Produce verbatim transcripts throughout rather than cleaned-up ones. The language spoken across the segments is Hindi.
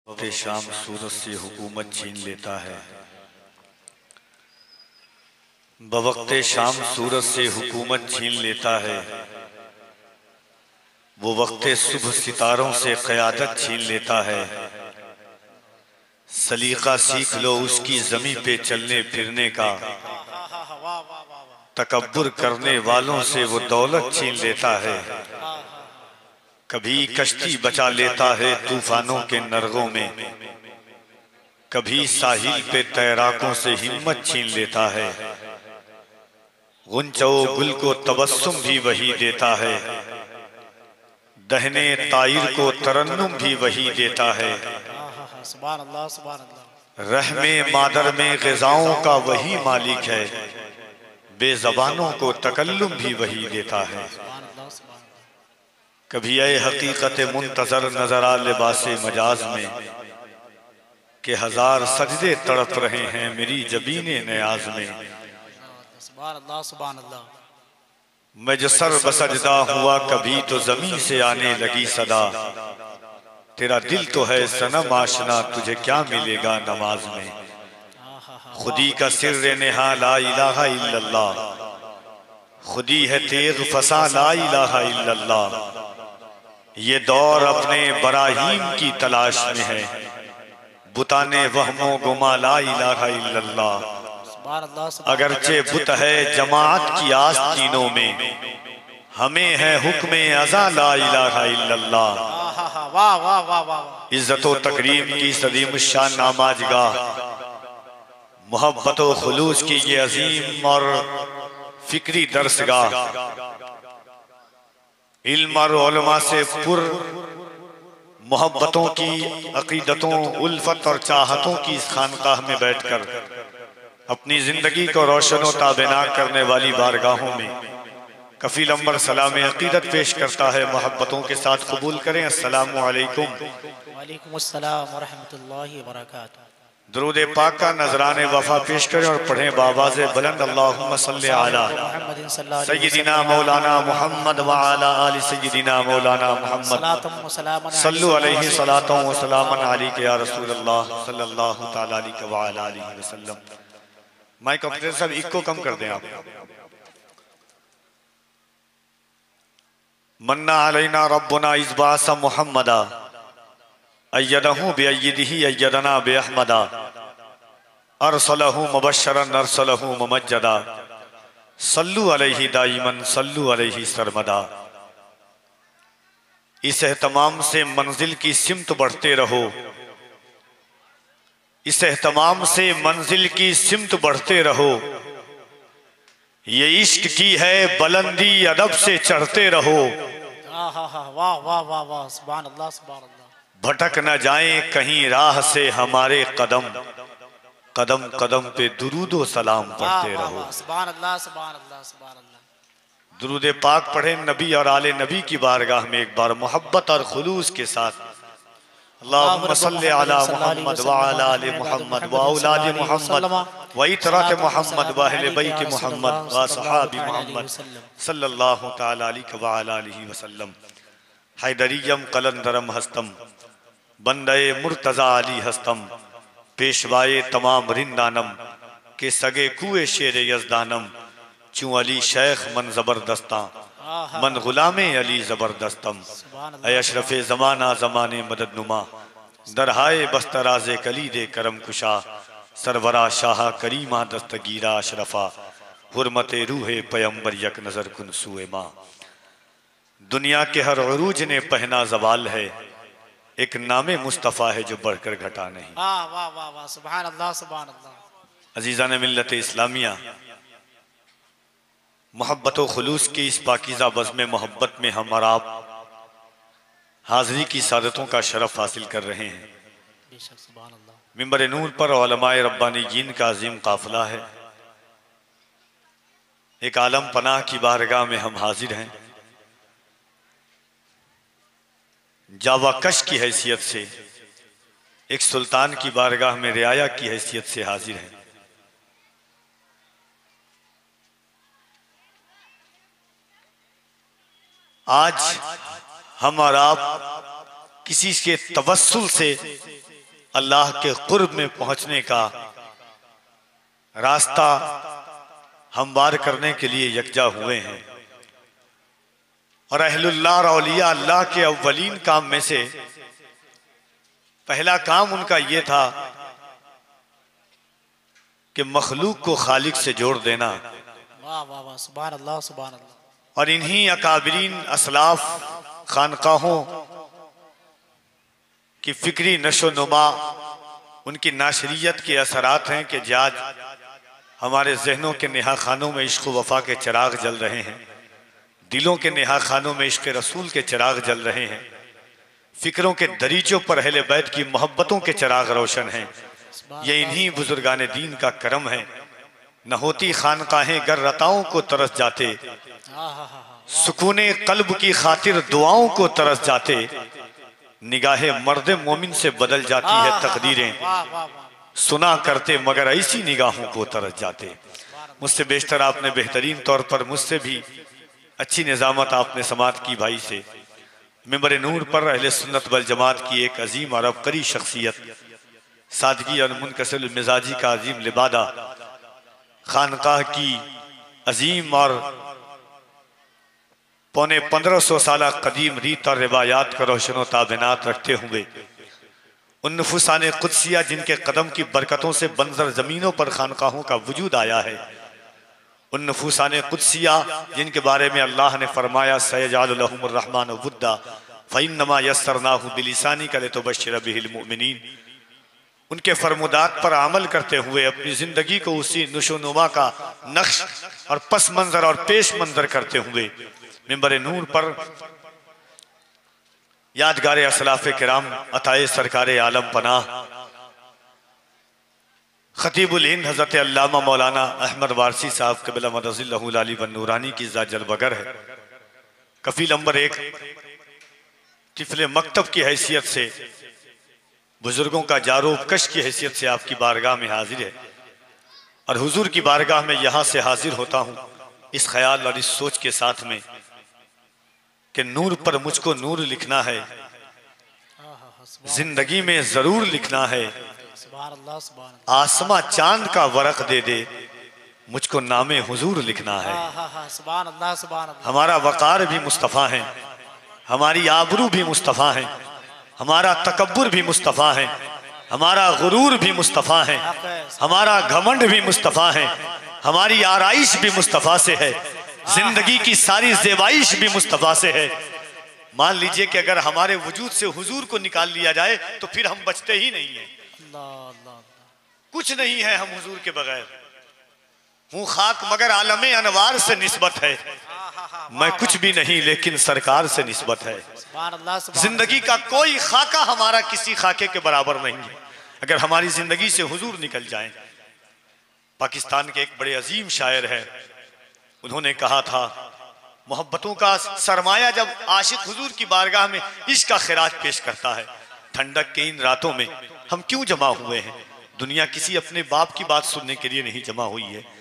वक्त शाम सूरत से हुकूमत छीन लेता है। बवक्त शाम सूरत से हुकूमत छीन लेता है। वो वक्त सुबह सितारों से क़यादत छीन लेता है। सलीका सीख लो उसकी ज़मीं पे चलने फिरने का, तकब्बुर करने वालों से वो दौलत छीन लेता है। कभी कश्ती बचा लेता है तूफानों के नरगों में, कभी साहिल पे तैराकों से हिम्मत छीन लेता है। गुंचो गुल को तबस्सुम भी वही देता है, दहने ताइर को तरन्नुम भी वही देता है। रहमे मादर में ग़िज़ाओं का वही मालिक है, बेज़बानों को तकल्लुम भी वही देता है। कभी ऐ हकीकत मुंतज़र नजर आ लिबासे मजाज में, कि हजार सजदे तड़प रहे हैं मेरी जबीने नियाज में। मैं जो सर बसजदा हुआ कभी तो जमीन से आने लगी सदा, तेरा दिल तो है सनम आशना तुझे क्या मिलेगा नमाज में। खुदी का सिर्र नेहा ला इलाहा इल्लल्लाह, खुदी है तेग फसा ला इलाहा इल्लल्लाह। ये दौर अपने बराहीम की तलाश में है, बुताने वहमो गुमा ला इलाहा इल्लल्लाह। अगरचे बुत है जमात की आस्तीनों में, हमें है हुक्म अज़ा ला इलाहा इल्लल्लाह। इज्जतो तकरीम की सदीम शान नामाजगाह, मोहब्बत व खुलूस की ये अजीम और फिक्री दरसगाह। इल्म और उलमा से पुर मोहब्बतों की, अकीदतों, उल्फत और चाहतों की इस खानकाह में बैठकर अपनी जिंदगी को रोशन व ताबेना करने वाली बारगाहों में कफील अंबर सलाम अकीदत पेश करता है। मोहब्बतों के साथ कबूल करें। अस्सलामु अलैकुम। वालेकुम अस्सलाम व रहमतुल्लाहि व बरकातुहू। दुरूद पाक का नजराने वफा पेश करें और पढ़ें बावाज़े बुलंद अल्लाहुम्मा सल्लि अला सय्यिदिना मौलाना मुहम्मद व अला आलि सय्यिदिना मौलाना मुहम्मद सल्लु अलैहि सलातन व सलामन अलैका या रसूल अल्लाह सल्लल्लाहु तआला अलैहि व अला आलिहि वसल्लम। माइक ऑपरेटर साहब इको कम कर दें आप। मन्ना अलैना रब्बुना इज़बासा मुहम्मदा अय्यदहू बिअय्यदिही अय्यदना बिअहमदा, अरसलहू मुबश्शरन अरसलहू मुमज्जदा, सल्लु अलैहि दाइमन सल्लु अलैहि सरमदा। इस एहतमाम से मंजिल की सिमत बढ़ते रहो, इस एहतमाम से मंजिल की सिमत बढ़ते रहो। ये इश्क की है बुलंदी अदब से चढ़ते रहो। वाह वाह वाह वाह, सुभान अल्लाह सुभान अल्लाह। भटक न जाएं कहीं राह से हमारे कदम, कदम कदम पे दुरूदो सलाम पढ़ते रहो। सुभान अल्लाह सुभान अल्लाह सुभान अल्लाह। दुरूद पाक पढ़े नबी और आले नबी की बारगाह में एक बार मोहब्बत और खुलूस के साथ। अल्लाहुम्मा सल्लि अला मुहम्मद व अला आलि मुहम्मद व औलादि मुहम्मद व इतरात मुहम्मद व अहले बैत मुहम्मद व सहाबी मुहम्मद सल्लल्लाहु तआला अलैहि व अला आलिहि वसल्लम। हैदरियम कलंदरम हस्तम, बंदे मुर्तजा अली हस्तम, पेशवाए तमाम रिंदानम के सगे कुए शेर यजदानम। चूं अली शेख मन जबरदस्ता, मन गुलामे अली जबरदस्तम। ऐ अशरफे जमाना जमाने मदद नुमा, दरहाए बस्तराजे कलीदे करम कुशा। सरवरा शाह करीमा दस्तगीरा अशरफा, हुर्मते रूहे पैम्बर यक नजर कुन सुए माँ। दुनिया के हर उरूज ने पहना जवाल है, एक नामे मुस्तफ़ा है जो बढ़कर घटा नहीं। वाह वाह वाह वाह, सुभान अल्लाह सुभान अल्लाह। अजीज़ान मिल्लत इस्लामिया, मोहब्बत व खुलूस की इस पाकीज़ा बज़्म मोहब्बत में हम और आप हाज़री की सादतों का शरफ हासिल कर रहे हैं। बेशक सुभान अल्लाह। मिंबर नूर पर उलमाए रब्बानीयीन का अजीम काफ़िला है। एक आलम पनाह की बारगाह में हम हाजिर हैं। जावा कश की हैसियत से एक सुल्तान की बारगाह में रियाया की हैसियत से हाजिर हैं। आज हम और आप किसी के तवस्सुल से अल्लाह के कुर्ब में पहुंचने का रास्ता हमवार करने के लिए यकजा हुए हैं। और अहलुल्लाह और औलिया अल्लाह के अव्वलीन काम में से पहला काम उनका ये था कि मखलूक को खालिक से जोड़ देना। वाह वाह वाह, सुभान अल्लाह सुभान अल्लाह। और इन्हीं अकाबरीन असलाफ खानकाहों की फिक्री नशो नुमा, उनकी नाशरियत के असरात हैं कि आज हमारे जहनों के नेहा खानों में इश्क वफा के चिराग जल रहे हैं, दिलों के नेहा खानों में इश्क रसूल के चिराग जल रहे हैं, फिक्रों के दरीचों पर अहले बैत की मोहब्बतों के चिराग रोशन हैं। ये इन्हीं बुजुर्गान दीन का करम है। न होती खानकाहें गर रताओं को तरस जाते, सुकूने कल्ब की खातिर दुआओं को तरस जाते, निगाहे मर्द मोमिन से बदल जाती है तकदीरें, सुना करते मगर ऐसी निगाहों को तरस जाते। मुझसे बेशतर आपने बेहतरीन तौर पर, मुझसे भी अच्छी निजामत आपने समात की भाई से। मिंबर नूर पर अहले सुन्नत वल जमात की एक अजीम और अबकरी शख्सियत, सादगी और मुनकसिर मिजाजी का अजीम लिबादा, खानकाह की अजीम और पौने पंद्रह सौ साल कदीम रीत और रिवायात का रोशन ताबिनात रखते हुए उन नफुसाने कुदसिया जिनके कदम की बरकतों से बंजर जमीनों पर खानकाहों का वजूद आया है, उन नफुसाने कुदसिया जिनके बारे में अल्लाह ने फरमाया सयजालु लहुमुर रहमानु वुद्दा फइन्नमा यस्सरनाहु बिलिसानिका लितुबश्शिरा बिहिल मुमिनीन, उनके फरमुदात पर अमल करते हुए अपनी जिंदगी को उसी नुशोनुमा का नक्श और पस मंजर और पेश मंजर करते हुए मिंबर नूर पर यादगार असलाफ़े किराम अताए सरकारे आलम पनाह खतीबुल हिंद हज़रत अल्लामा मौलाना अहमद वारसी साहब क़िबला मदज़िल्लहुल आली व नूरानी की ज़ात जलवगर है। कफील नंबर एक तिफले मकतब की हैसियत से, बुजुर्गों का जारूब कश की हैसियत से आपकी बारगाह में हाजिर है और हुजूर की बारगाह में यहाँ से हाजिर होता हूँ इस ख्याल और इस सोच के साथ में कि नूर पर मुझको नूर लिखना है, जिंदगी में जरूर लिखना है, आसमां चांद का वरक दे दे मुझको नामे हुजूर लिखना है। हमारा वकार भी मुस्तफ़ा है, हमारी आबरू भी मुस्तफ़ा है, हमारा तकब्बुर भी मुस्तफ़ा है, हमारा गुरूर भी मुस्तफ़ा है, हमारा घमंड भी मुस्तफ़ा है, हमारी आराइश भी मुस्तफ़ा से है, जिंदगी की सारी ज़ेबाइश भी मुस्तफ़ा से है। मान लीजिए कि अगर हमारे वजूद से हुजूर को निकाल लिया जाए तो फिर हम बचते ही नहीं हैं, कुछ नहीं है हम हुजूर के बगैर। हूँ खाक मगर आलमे अनवार से निस्बत है, मैं कुछ भी नहीं लेकिन सरकार से निस्बत है। जिंदगी का कोई खाका हमारा किसी खाके के बराबर नहीं है अगर हमारी जिंदगी से हुजूर निकल जाए। पाकिस्तान के एक बड़े अजीम शायर है, उन्होंने कहा था मोहब्बतों का सरमाया जब आशिक हुजूर की बारगाह में इश्क का खिराज पेश करता है, ठंडक के इन रातों में हम क्यों जमा हुए हैं, दुनिया किसी अपने बाप की बात सुनने के लिए नहीं जमा हुई है।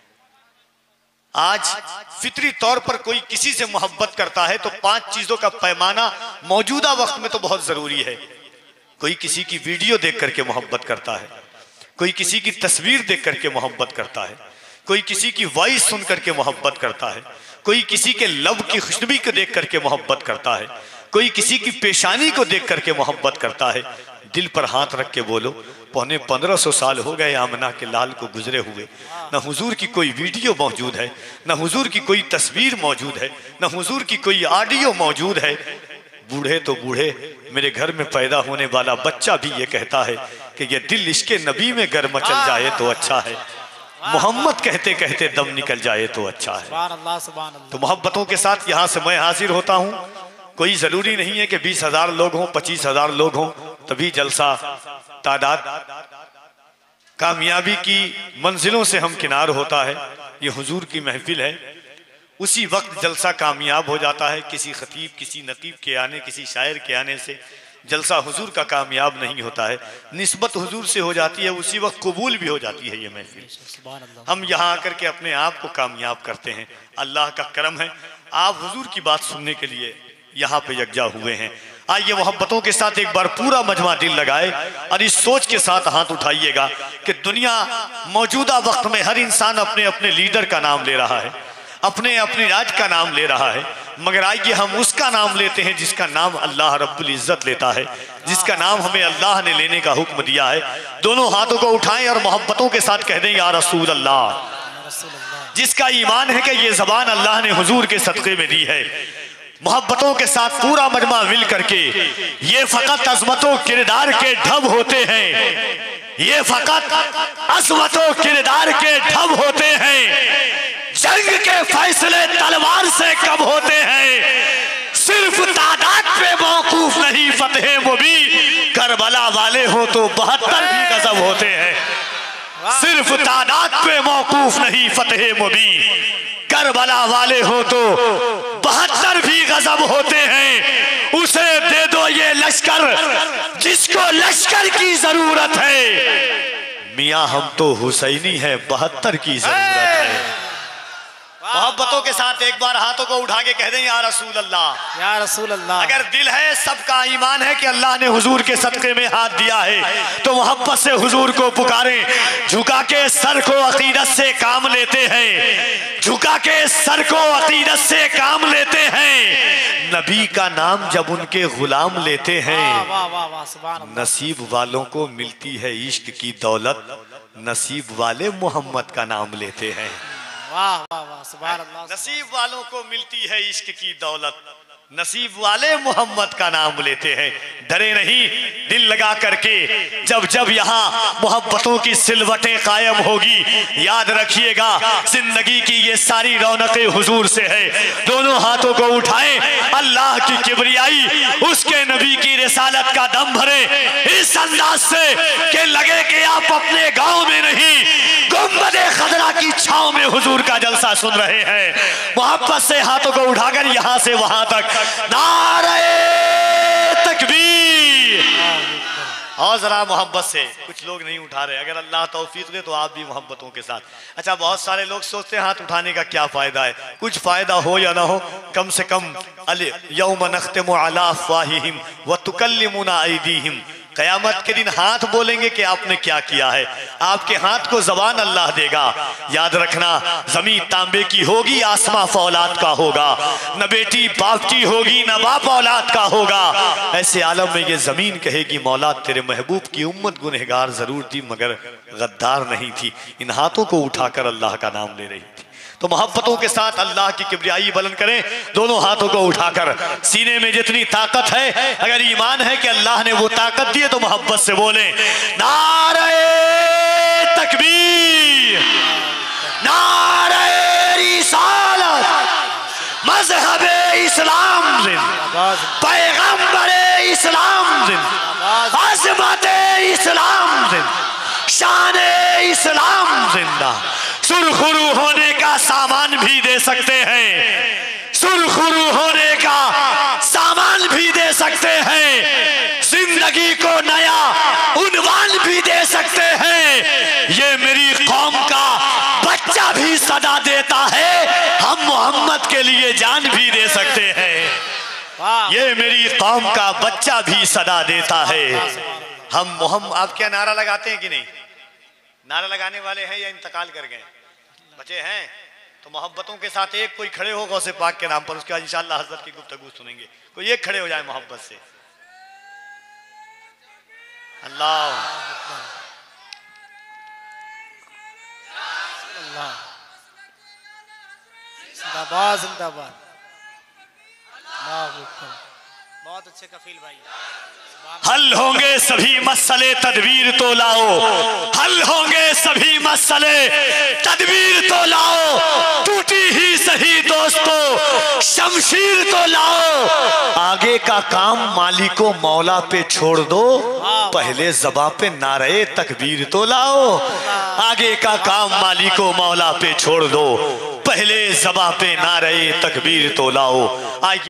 आज फितरी तौर पर कोई किसी से मोहब्बत करता है तो पांच चीजों का पैमाना मौजूदा वक्त में तो बहुत जरूरी है। कोई किसी की वीडियो देख करके मोहब्बत करता है, कोई किसी की तस्वीर देख करके मोहब्बत करता है, कोई किसी की वॉइस सुन करके मोहब्बत करता है, कोई किसी के लब की खुशबू को देख करके मोहब्बत करता है, कोई किसी की पेशानी को देख करके मोहब्बत करता है। दिल पर हाथ रख के बोलो, पौने पंद्रह सौ साल हो गए आमना के लाल को गुजरे हुए, न हुजूर की कोई वीडियो मौजूद है, न हुजूर की कोई तस्वीर मौजूद है, न हुजूर की कोई ऑडियो मौजूद है। बूढ़े तो बूढ़े, मेरे घर में पैदा होने वाला बच्चा भी ये कहता है कि ये दिल इश्के नबी में गर मचल जाए तो अच्छा है, मोहम्मद कहते कहते दम निकल जाए तो अच्छा है। तो मोहब्बतों के साथ यहाँ से मैं हाजिर होता हूँ। कोई जरूरी नहीं है कि बीस हजार लोग हों, पच्चीस हजार लोग हों तभी जलसा तादाद कामयाबी की मंजिलों से हम किनार होता है। ये हुजूर की महफिल है, उसी वक्त जलसा कामयाब हो जाता है। किसी खतीब, किसी नकीब के आने, किसी शायर के आने से जलसा हुजूर का कामयाब नहीं होता है। निस्बत हुजूर से हो जाती है, उसी वक्त कबूल भी हो जाती है ये महफिल। हम यहाँ आकर के अपने आप को कामयाब करते हैं। अल्लाह का करम है, आप हुजूर की बात सुनने के लिए यहाँ पे यकजा हुए हैं। आइए मोहब्बतों के साथ एक बार पूरा मजमा दिल लगाए और इस सोच के साथ हाथ उठाइएगा कि दुनिया मौजूदा वक्त में हर इंसान अपने अपने लीडर का नाम ले रहा है, अपने अपने राज का नाम ले रहा है, मगर आइए हम उसका नाम लेते हैं जिसका नाम अल्लाह रब्बुल इज्जत लेता है, जिसका नाम हमें अल्लाह ने लेने का हुक्म दिया है। दोनों हाथों को उठाएं और मोहब्बतों के साथ कह दें या रसूल अल्लाह। जिसका ईमान है कि ये जबान अल्लाह ने हुजूर के सदक़े में दी है, मोहब्बतों के साथ पूरा मजमा मिल करके ये फकत अज़मतों किरदार के ढब होते हैं, ये फकत अज़मतों किरदार के ढब होते हैं, जंग के फैसले तलवार से कब होते हैं, सिर्फ तादाद पे मौकूफ नहीं फतेह मुबी, करबला वाले हो तो बहत्तर भी गजब होते हैं। सिर्फ तादाद पे मौकूफ नहीं फतेह मुबी, करबला वाले हो तो बहत्तर भी गजब होते हैं। उसे दे दो ये लश्कर जिसको लश्कर की जरूरत है, मियां हम तो हुसैनी है बहत्तर की जरूरत है। मोहब्बतों के साथ एक बार हाथों को उठा के कह दें या रसूल अल्लाह, या रसूल अल्लाह। अगर दिल है, सबका ईमान है कि अल्लाह ने हुजूर के सदक़े में हाथ दिया है, तो मोहब्बत से हुजूर को पुकारें, झुका के सर को अकीदत से काम लेते हैं, झुका के सर को अकीदत से काम लेते हैं। नबी का नाम जब उनके गुलाम लेते हैं, नसीब वालों को मिलती है इश्क की दौलत, नसीब वाले मोहम्मद का नाम लेते हैं। वाह वाह वाह, सुभान अल्लाह। नसीब वालों को मिलती है इश्क की दौलत, नसीब वाले मोहम्मद का नाम लेते हैं। डरे नहीं, दिल लगा करके जब जब यहाँ मोहब्बतों की सिलवटें कायम होगी, याद रखिएगा जिंदगी की ये सारी रौनकें हुजूर से है। दोनों हाथों को उठाएं, अल्लाह की किबरियाई, उसके नबी की रिसालत का दम भरे इस अंदाज से कि लगे कि आप अपने गांव में नहीं, गुंबदे खदरा की छांव में हुजूर का जलसा सुन रहे हैं। मोहब्बत से हाथों को उठाकर यहाँ से वहां तक नारे तकबीर, और जरा मोहब्बत से। कुछ लोग नहीं उठा रहे, अगर अल्लाह तौफीक दे तो आप भी मोहब्बतों के साथ। अच्छा, बहुत सारे लोग सोचते हैं हाथ उठाने का क्या फायदा है, कुछ फायदा हो या ना हो, कम से कम अल यौम नख्तिमु अला अफ़वाहिहिम व तुकल्लिमुना अयदीहिम, क़यामत के दिन हाथ बोलेंगे कि आपने क्या किया है। आपके हाथ को जबान अल्लाह देगा। याद रखना, जमीन तांबे की होगी, आसमां फौलाद का होगा, न बेटी बाप की होगी, न बाप औलाद का होगा। ऐसे आलम में ये जमीन कहेगी मौला तेरे महबूब की उम्मत गुनहगार जरूर थी मगर गद्दार नहीं थी। इन हाथों को उठाकर अल्लाह का नाम ले रही थी। तो मोहब्बतों के साथ अल्लाह की किबरियाई बुलंद करें, दोनों हाथों को उठाकर। सीने में जितनी ताकत है, अगर ईमान है कि अल्लाह ने वो ताकत दी है, तो मोहब्बत से बोलें नारे तकबीर, नारे रिसालत, मज़हब इस्लाम जिंदाबाद, पैगंबर इस्लाम जिंदाबाद, अज़मत इस्लाम जिंदाबाद, शान इस्लाम जिंदा। सुरखुरू होने का सामान भी दे सकते हैं, सुरखुरू होने का सामान भी दे सकते हैं, जिंदगी को नया उन्वान भी दे सकते हैं। ये मेरी कौम का बच्चा भी सदा देता है, हम मोहम्मद के लिए जान भी दे सकते हैं। ये मेरी कौम का बच्चा भी सदा देता है, हम मोहम्मद। आप क्या नारा लगाते हैं कि नहीं? नारा लगाने वाले हैं या इंतकाल कर गए? बचे हैं? तो मोहब्बतों के साथ एक कोई खड़े हो गौसे पाक के नाम पर, उसके बाद इंशाअल्लाह हज़रत की गुफ्तगू सुनेंगे। कोई एक खड़े हो जाए मोहब्बत से। अल्लाह जिंदाबाद जिंदाबाद। बहुत अच्छे कफील भाई। हल होंगे सभी मसले तदबीर तो लाओ, हल होंगे सभी मसले तदबीर तो लाओ, टूटी ही सही दोस्तों शमशीर तो लाओ। आगे का काम मालिको मौला पे छोड़ दो, पहले ज़बां पे नारे तकबीर तो लाओ। आगे का काम मालिको मौला पे छोड़ दो, पहले ज़बां पे नारे तकबीर तो लाओ।